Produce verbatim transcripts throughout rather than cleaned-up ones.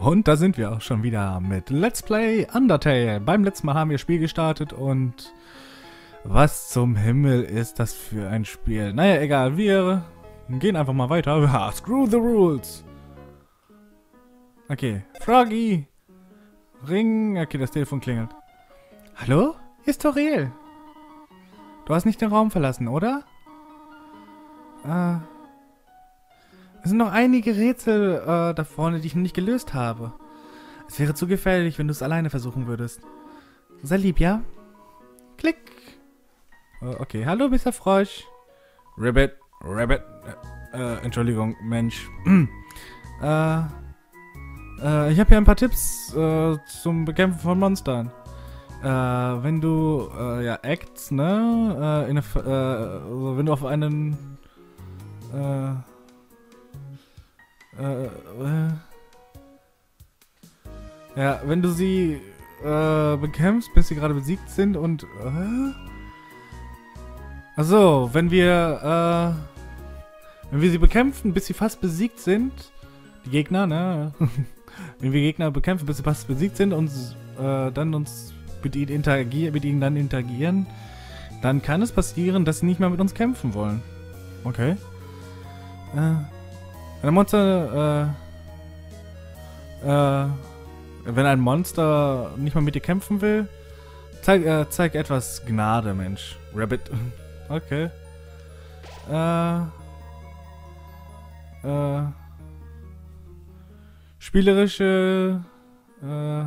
Und da sind wir auch schon wieder mit Let's Play Undertale. Beim letzten Mal haben wir das Spiel gestartet und was zum Himmel ist das für ein Spiel? Naja, egal, wir gehen einfach mal weiter. Ja, screw the rules. Okay, Froggy. Ring. Okay, das Telefon klingelt. Hallo? Hier ist Toriel. Du hast nicht den Raum verlassen, oder? Äh... Es sind noch einige Rätsel äh, da vorne, die ich noch nicht gelöst habe. Es wäre zu gefährlich, wenn du es alleine versuchen würdest. Sei lieb, ja? Klick. Äh, okay, hallo, Mister Frosch. Rabbit, Rabbit. Äh, äh Entschuldigung, Mensch. äh, äh, ich habe hier ein paar Tipps äh, zum Bekämpfen von Monstern. Äh, wenn du, äh, ja, Acts, ne? Äh, in eine, äh, also wenn du auf einen, äh, Äh, äh. Ja, wenn du sie äh, bekämpfst, bis sie gerade besiegt sind und... Äh? Achso, wenn wir... Äh, wenn wir sie bekämpfen, bis sie fast besiegt sind... Die Gegner, ne? Wenn wir Gegner bekämpfen, bis sie fast besiegt sind und äh, dann uns mit ihnen, interagieren, mit ihnen dann interagieren, dann kann es passieren, dass sie nicht mehr mit uns kämpfen wollen. Okay. Äh... Ein Monster, äh, äh, wenn ein Monster nicht mal mit dir kämpfen will, zeig, äh, zeig etwas Gnade, Mensch. Rabbit. Okay. Äh, äh, spielerische, äh,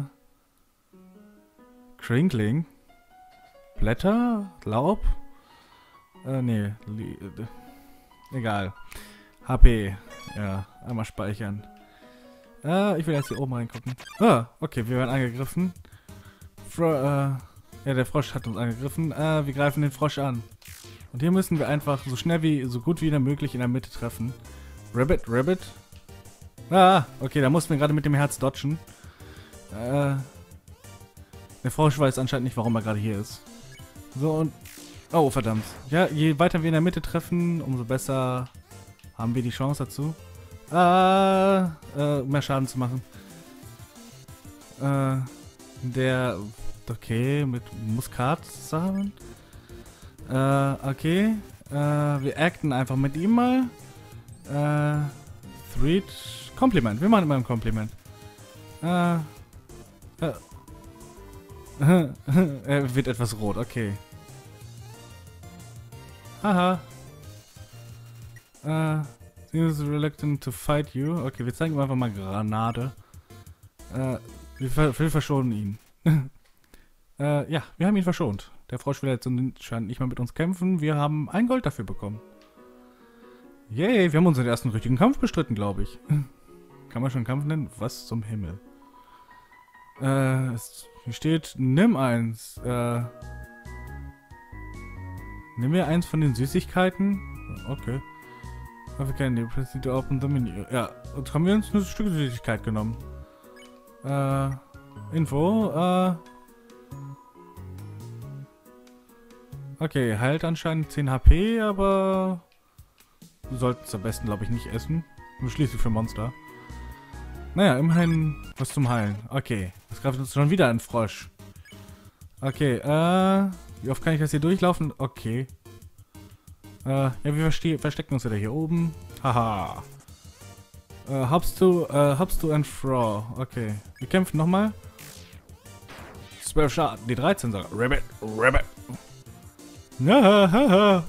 Crinkling. Blätter? Laub? Äh, nee. Egal. H P. Ja, einmal speichern. Äh, ich will jetzt hier oben reingucken. Ah, okay, wir werden angegriffen. Fro äh, ja, der Frosch hat uns angegriffen. Äh, wir greifen den Frosch an. Und hier müssen wir einfach so schnell wie, so gut wie möglich in der Mitte treffen. Rabbit, Rabbit. Ah, okay, da mussten wir gerade mit dem Herz dodgen. Äh, der Frosch weiß anscheinend nicht, warum er gerade hier ist. So und... Oh, verdammt. Ja, je weiter wir in der Mitte treffen, umso besser... haben wir die Chance dazu, äh, äh, mehr Schaden zu machen. Äh, der, okay, mit Muskatsamen. Äh, okay. Äh, wir acten einfach mit ihm mal. Äh, Thread, Kompliment. Wir machen immer ein Kompliment. Äh, äh, er wird etwas rot, okay. Aha. Äh, he is reluctant to fight you. Okay, wir zeigen ihm einfach mal Granate. Äh, wir, ver wir verschonen ihn. äh, ja, wir haben ihn verschont. Der Frosch will jetzt anscheinend nicht mehr mit uns kämpfen. Wir haben ein Gold dafür bekommen. Yay, wir haben unseren ersten richtigen Kampf bestritten, glaube ich. Kann man schon einen Kampf nennen? Was zum Himmel? Äh, es, hier steht, nimm eins. Äh, nimm mir eins von den Süßigkeiten. Okay. We can you proceed to open the menu. Ja, und haben wir uns ein Stück Süßigkeit genommen. Äh, Info, äh. Okay, heilt anscheinend zehn H P, aber wir sollten es am besten, glaube ich, nicht essen. Schließlich für Monster. Naja, immerhin was zum Heilen. Okay, jetzt greift uns schon wieder ein Frosch. Okay, äh, wie oft kann ich das hier durchlaufen? Okay. Äh, ja, wir verstecken uns wieder hier oben. Haha. Äh, hoppst du, äh, hoppst du and throw. Okay. Wir kämpfen nochmal. zwölf Schaden. Die dreizehn sogar. Rabbit, Rabbit. Ja, haha.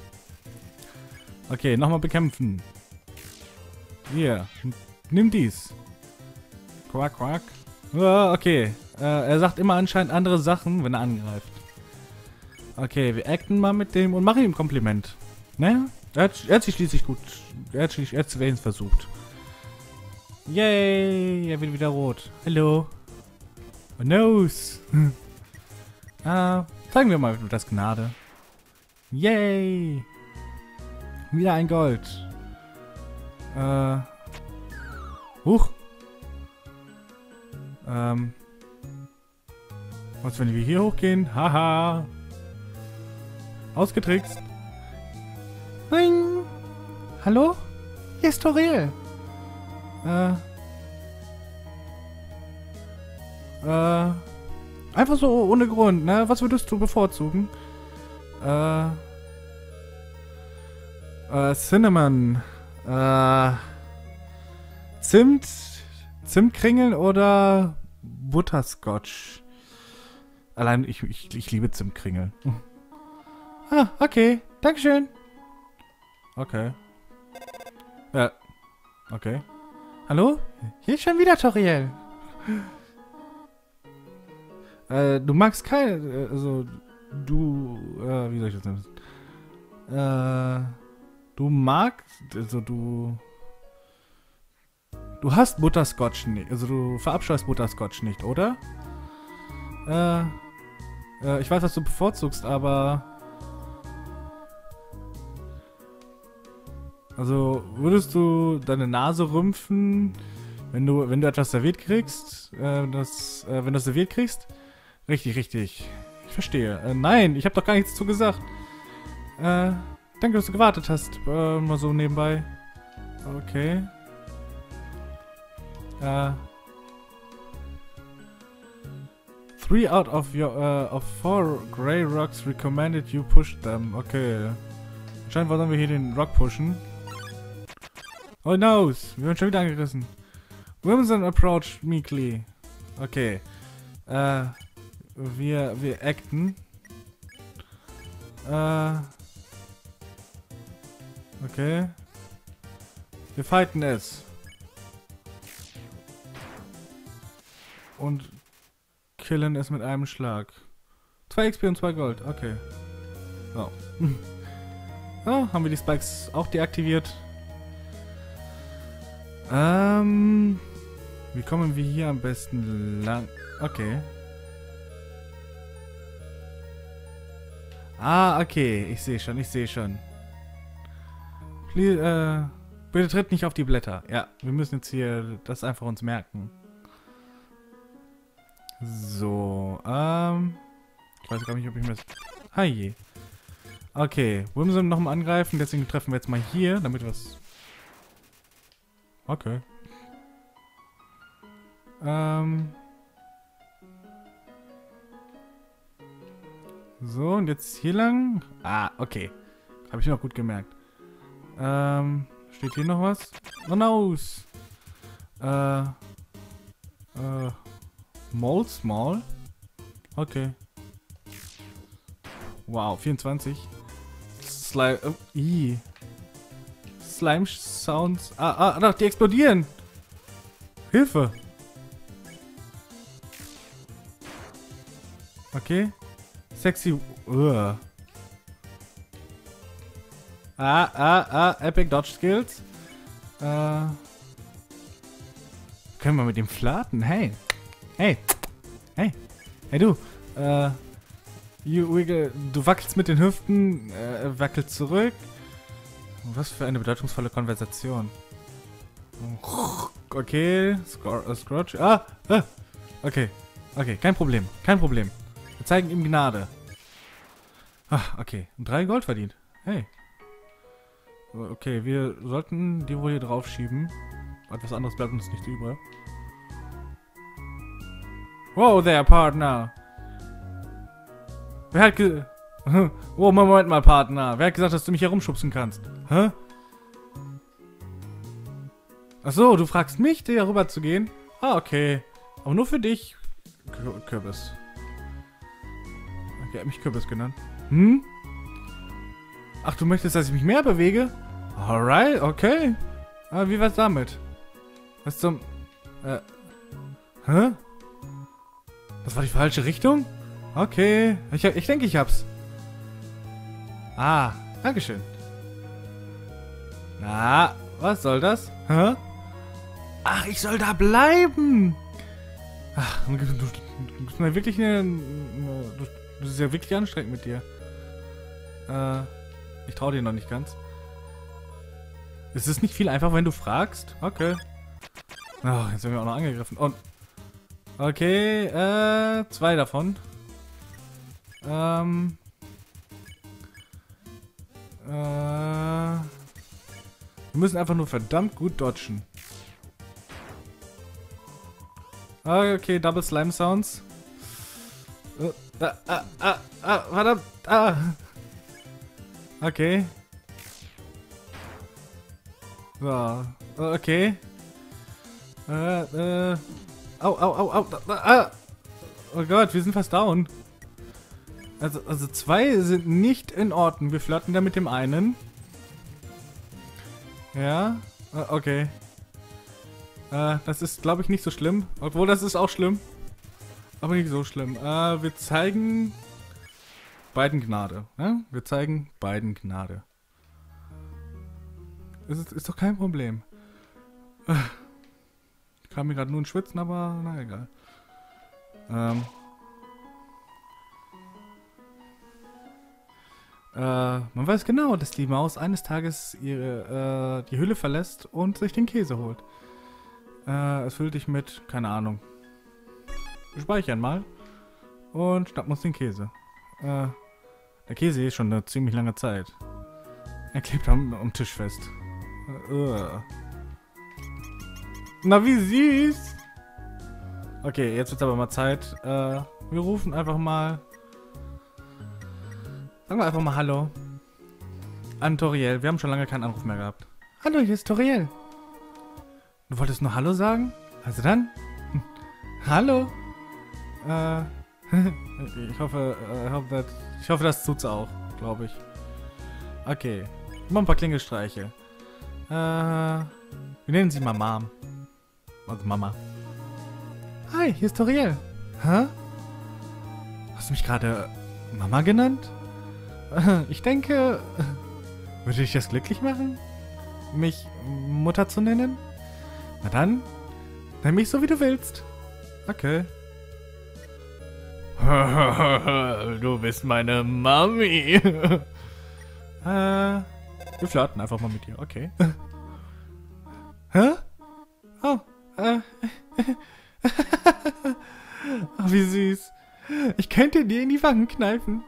Okay, nochmal bekämpfen. Hier. Nimm dies. Quack, quack. Ah, okay. Äh, er sagt immer anscheinend andere Sachen, wenn er angreift. Okay, wir acten mal mit dem und machen ihm ein Kompliment. Ne? Er hat, er hat sich schließlich gut. Er hat sich jetzt wenigstens versucht. Yay! Er wird wieder rot. Hallo. Oh, nose. ah, zeigen wir mal das Gnade. Yay! Wieder ein Gold. Äh. Huch. Ähm. Was, wenn wir hier hochgehen? Haha. Ausgetrickst. Ring. Hallo? Hier ist Toriel. Äh. Äh, einfach so ohne Grund, ne? Was würdest du bevorzugen? Äh, äh, Cinnamon. Äh, Zimt, Zimtkringeln oder Butterscotch? Allein, ich, ich, ich liebe Zimtkringeln. Ah, okay. Dankeschön. Okay. Ja. Okay. Hallo? Hier ist schon wieder Toriel. Äh, du magst keine, also, du, äh, wie soll ich das nennen? Äh, du magst, also du, du hast Butterscotch nicht, also du verabscheust Butterscotch nicht, oder? Äh, äh, ich weiß, was du bevorzugst, aber, also, würdest du deine Nase rümpfen, wenn du, wenn du etwas serviert kriegst, äh, das, äh, wenn du es serviert kriegst? Richtig, richtig. Ich verstehe. Äh, nein, ich habe doch gar nichts dazu gesagt. Äh, danke, dass du gewartet hast. Äh, mal so nebenbei. Okay. Äh. Three out of your, uh, of four Grey Rocks recommended you push them. Okay. Anscheinend wollen wir hier den Rock pushen. Oh no, wir werden schon wieder angerissen. Wilson approached meekly. Okay. Äh. Wir, wir acten. Äh. Okay. Wir fighten es. Und killen es mit einem Schlag. zwei X P und zwei Gold. Okay. So. So, haben wir die Spikes auch deaktiviert. Ähm. Wie kommen wir hier am besten lang? Okay. Ah, okay. Ich sehe schon, ich sehe schon. Please, äh, bitte tritt nicht auf die Blätter. Ja, wir müssen jetzt hier das einfach uns merken. So, ähm... ich weiß gar nicht, ob ich mir das... Hi. Okay, Whimsun nochmal angreifen, deswegen treffen wir jetzt mal hier, damit wir es... Okay. Ähm... So, und jetzt hier lang. Ah, okay. Habe ich noch gut gemerkt. Ähm, steht hier noch was? Oh no! Äh, äh, Mole Small? Okay. Wow, vierundzwanzig. Slime, oh, ii. Slime Sounds. Ah, ah, doch, die explodieren! Hilfe! Okay. Sexy. Uh. Ah, ah, ah. Epic Dodge Skills. Äh. Können wir mit dem flirten? Hey. Hey. Hey. Hey du. Äh. You wiggle. Du wackelst mit den Hüften. Äh, wackelst zurück. Was für eine bedeutungsvolle Konversation. Okay. Scor uh, Scrotch. Ah. ah. Okay. Okay. Kein Problem. Kein Problem. Wir zeigen ihm Gnade. Ach, okay. Drei Gold verdient. Hey. Okay, wir sollten die wohl hier drauf schieben. Etwas anderes bleibt uns nicht über. Wow, there, Partner. Wer hat ge... Oh, Moment mal, Partner. Wer hat gesagt, dass du mich herumschubsen kannst? Hä? Ach so, du fragst mich, hier rüber zu gehen? Ah, okay. Aber nur für dich. Kür Kürbis. Okay, er hat mich Kürbis genannt. Hm? Ach, du möchtest, dass ich mich mehr bewege? Alright, okay. Aber wie war's damit? Was zum... Äh... Hä? Das war die falsche Richtung? Okay. Ich, ich denke, ich hab's. Ah, dankeschön. Na, was soll das? Hä? Ach, ich soll da bleiben! Ach, du, du, du bist mir wirklich eine... eine du, das ist ja wirklich anstrengend mit dir. Äh, ich traue dir noch nicht ganz. Ist es nicht viel einfacher, wenn du fragst? Okay. Oh, jetzt werden wir auch noch angegriffen. Und okay, äh, zwei davon. Ähm. Äh. Wir müssen einfach nur verdammt gut dodgen. Ah, okay, Double Slime Sounds. Uh, ah, ah, ah, ah, verdammt. Ah. Okay. So. Okay. Äh, äh. Au, au, au, au. Ah. Oh Gott, wir sind fast down. Also, also zwei sind nicht in Ordnung. Wir flirten da mit dem einen. Ja. Okay. Äh, das ist, glaube ich, nicht so schlimm. Obwohl, das ist auch schlimm. Aber nicht so schlimm. Äh, wir zeigen beiden Gnade. Ja? Wir zeigen beiden Gnade. Das ist, ist doch kein Problem. Äh, ich kam mir gerade nur ein Schwitzen, aber na egal. Ähm. Äh, man weiß genau, dass die Maus eines Tages ihre, äh, die Hülle verlässt und sich den Käse holt. Äh, es füllt dich mit, keine Ahnung. Wir speichern mal und schnappen uns den Käse. Äh, der Käse ist schon eine ziemlich lange Zeit. Er klebt am, am Tisch fest. Äh, uh. Na, wie süß! Okay, jetzt wird's aber mal Zeit. Äh, wir rufen einfach mal... Sagen wir einfach mal Hallo. An Toriel. Wir haben schon lange keinen Anruf mehr gehabt. Hallo, hier ist Toriel. Du wolltest nur Hallo sagen? Also dann? Hm. Hallo? Äh, ich hoffe, äh, hope that, ich hoffe, das tut's auch, glaube ich. Okay. Ich mach ein paar Klingelstreiche. Äh, wir nennen sie mal Mom. Also Mama. Hi, hier ist Toriel. Hä? Hast du mich gerade Mama genannt? Ich denke, würde dich das glücklich machen, mich Mutter zu nennen? Na dann, nenn mich so wie du willst. Okay. Du bist meine Mami. äh, wir flirten einfach mal mit dir, okay. Hä? Oh, äh. Oh, wie süß. Ich könnte dir in die Wangen kneifen.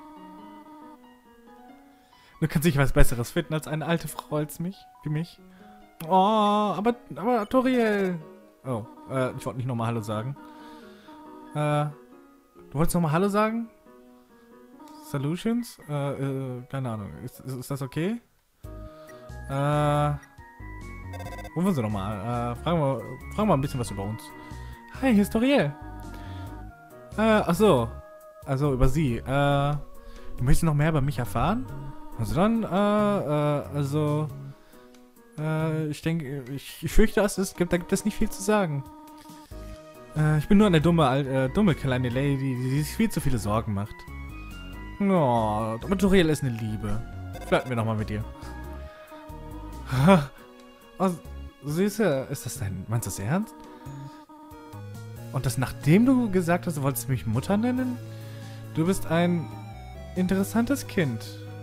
Du kannst nicht was Besseres finden als eine alte Frau als mich, wie mich. Oh, aber, aber Toriel. Oh, äh, ich wollte nicht nochmal Hallo sagen. Äh, du wolltest nochmal Hallo sagen? Solutions? Äh, äh, keine Ahnung. Ist, ist, ist das okay? Äh, rufen Sie nochmal. Äh, fragen wir, fragen wir ein bisschen was über uns. Hi, hier ist Toriel. Äh, ach so. Also, über Sie. Äh, du möchtest noch mehr über mich erfahren? Also dann, äh, äh, also, äh, ich denke, ich, ich fürchte, es ist, gibt, da gibt es nicht viel zu sagen. Äh, ich bin nur eine dumme, äh, dumme kleine Lady, die sich viel zu viele Sorgen macht. Oh, aber Toriel ist eine Liebe. Flirten wir nochmal mit dir. Oh, Süße, ist das dein, meinst du das ernst? Und das nachdem du gesagt hast, du wolltest mich Mutter nennen? Du bist ein interessantes Kind.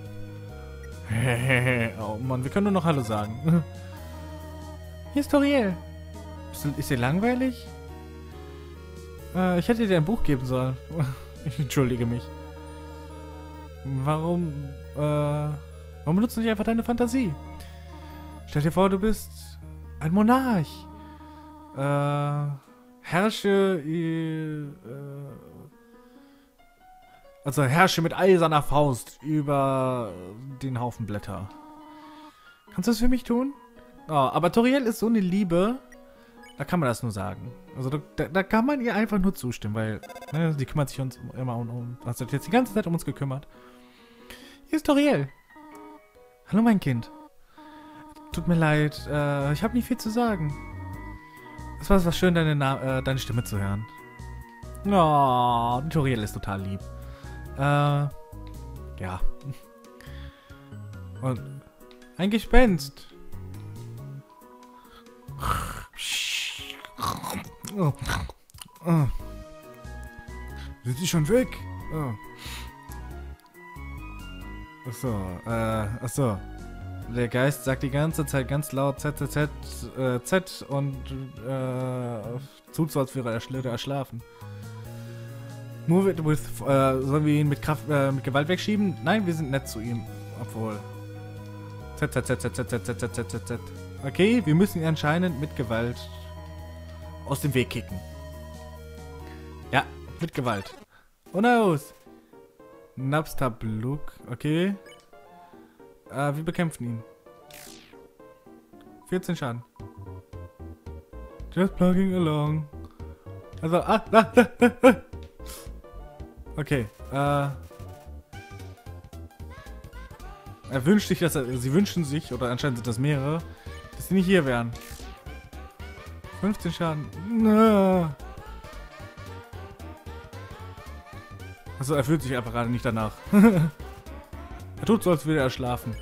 Oh Mann, wir können nur noch Hallo sagen. Hier ist Toriel. Ist, ist dir langweilig? Äh, ich hätte dir ein Buch geben sollen. Ich entschuldige mich. Warum, äh, warum benutzt du nicht einfach deine Fantasie? Stell dir vor, du bist ein Monarch. Äh, herrsche, äh, Also herrsche mit eiserner Faust über den Haufen Blätter. Kannst du das für mich tun? Oh, aber Toriel ist so eine Liebe, da kann man das nur sagen. Also da, da kann man ihr einfach nur zustimmen, weil ne, sie kümmert sich uns immer um, um, also hat jetzt die ganze Zeit um uns gekümmert. Hier ist Toriel. Hallo mein Kind. Tut mir leid, äh, ich habe nicht viel zu sagen. Es war, es war schön, deine, Na äh, deine Stimme zu hören. Oh, Toriel ist total lieb. Äh, ja. Und ein Gespenst. Oh. Oh. Sind sie schon weg? Oh. Achso, äh, achso. Der Geist sagt die ganze Zeit ganz laut Z, Z, Z, äh, Z und, äh, tut so, als wäre er schla erschlafen. Move it with, äh, sollen wir ihn mit Kraft, äh, mit Gewalt wegschieben? Nein, wir sind nett zu ihm. Obwohl. Z, Z, Z, Z, Z, Z, Z, Z, Z, Z. Okay, wir müssen ihn anscheinend mit Gewalt aus dem Weg kicken. Mit Gewalt. Und aus. Napstablook. Okay. Äh, wir bekämpfen ihn. vierzehn Schaden. Just plugging along. Also, ah, ah, ah, ah, ah. Okay, äh. Er wünscht sich, dass er, sie wünschen sich, oder anscheinend sind das mehrere, dass sie nicht hier wären. fünfzehn Schaden. Na. Also er fühlt sich einfach gerade nicht danach. Er tut so, als würde er schlafen.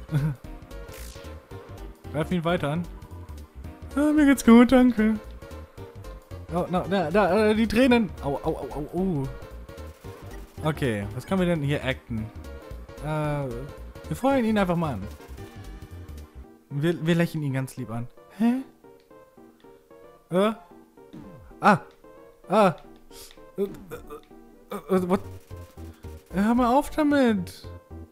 Greif ihn weiter an. Ah, mir geht's gut, danke. Oh, na, da, da, die Tränen. Au, au, au, au, au. Okay, was können wir denn hier acten? Äh, wir freuen ihn einfach mal an. Wir, wir lächeln ihn ganz lieb an. Hä? Äh? Ah! Ah! Äh, äh, äh, what? Hör mal auf damit!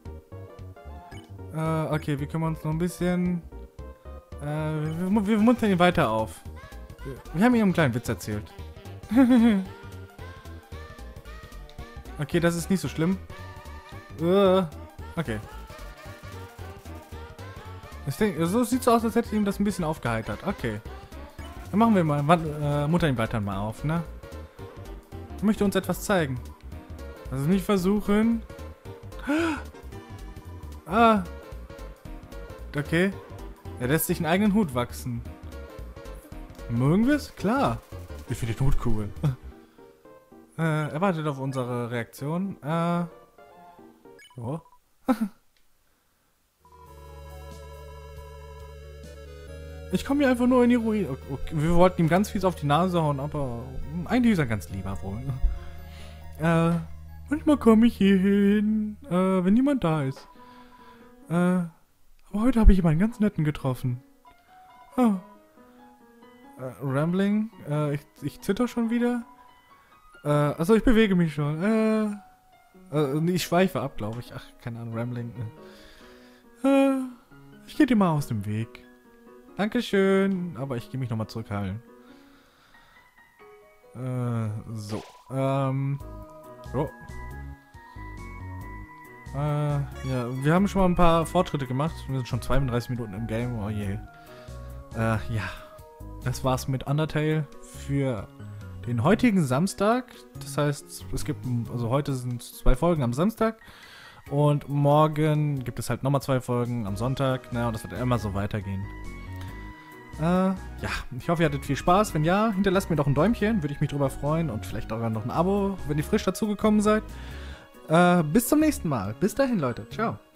Äh, okay, wir kümmern uns noch ein bisschen. Äh, wir, wir muntern ihn weiter auf. Wir, wir haben ihm einen kleinen Witz erzählt. Okay, das ist nicht so schlimm. Uh, okay. Ich denke, so sieht es aus, als hätte ihm das ein bisschen aufgeheitert. Okay. Dann machen wir mal, äh, mutter ihn weiter mal auf, ne? Er möchte uns etwas zeigen. Also nicht versuchen. Ah. Okay. Er lässt sich einen eigenen Hut wachsen. Mögen wir es? Klar. Ich finde den Hut cool. äh, er wartet auf unsere Reaktion. Äh. Oh. Ich komme hier einfach nur in die Ruine. Okay, wir wollten ihm ganz fies auf die Nase hauen, aber eigentlich ist er ganz lieber wohl. Äh, manchmal komme ich hier hin, äh, wenn niemand da ist. Äh, aber heute habe ich jemanden ganz netten getroffen. Oh. Äh, Rambling, äh, ich, ich zitter schon wieder. Äh, also ich bewege mich schon. Äh, äh ich schweife ab, glaube ich. Ach, keine Ahnung, Rambling. Äh, ich gehe dir mal aus dem Weg. Dankeschön, aber ich gehe mich nochmal zurückheilen. Äh, so. Ähm. So. Äh, ja, wir haben schon mal ein paar Fortschritte gemacht. Wir sind schon zweiunddreißig Minuten im Game. Oh je. Äh, ja. Das war's mit Undertale für den heutigen Samstag. Das heißt, es gibt, also heute sind zwei Folgen am Samstag. Und morgen gibt es halt nochmal zwei Folgen am Sonntag. Naja, und das wird immer so weitergehen. Äh, ja, ich hoffe, ihr hattet viel Spaß. Wenn ja, hinterlasst mir doch ein Däumchen, würde ich mich drüber freuen. Und vielleicht auch noch ein Abo, wenn ihr frisch dazugekommen seid. Äh, bis zum nächsten Mal. Bis dahin, Leute. Ciao.